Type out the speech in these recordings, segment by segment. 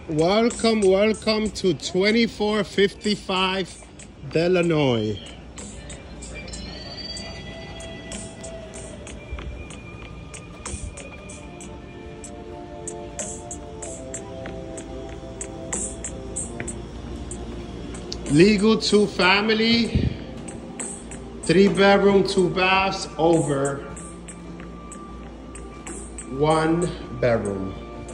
Welcome to 2455 Delanoy. Legal 2-family, 3-bedroom, 2 baths, over 1 bedroom.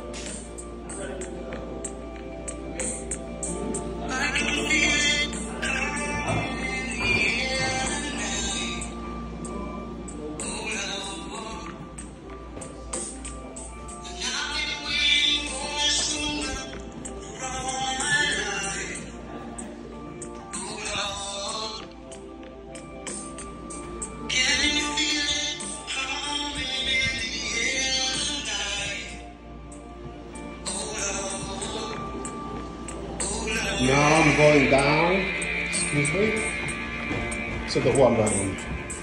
Now I'm going down, excuse me, to the 1 bedroom.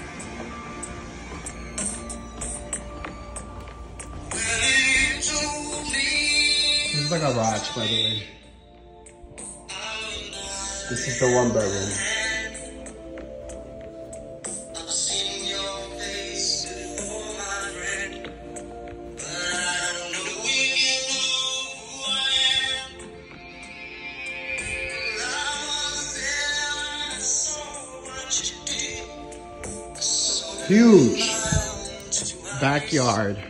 This is the garage, by the way. This is the 1 bedroom. Huge backyard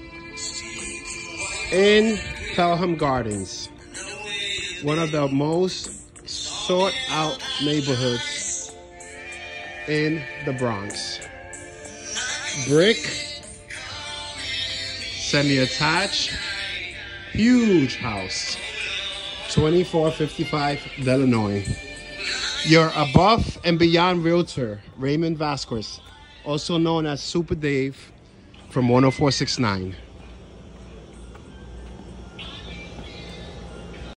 in Pelham Gardens, one of the most sought out neighborhoods in the Bronx. Brick, semi-attached, huge house, 2455 Delanoy. Your above and beyond realtor, Raymond Vasquez, also known as Super Dave from 10469.